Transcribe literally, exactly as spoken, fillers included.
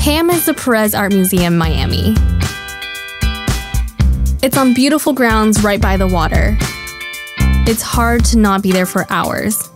PAMM is the Perez Art Museum, Miami. It's on beautiful grounds right by the water. It's hard to not be there for hours.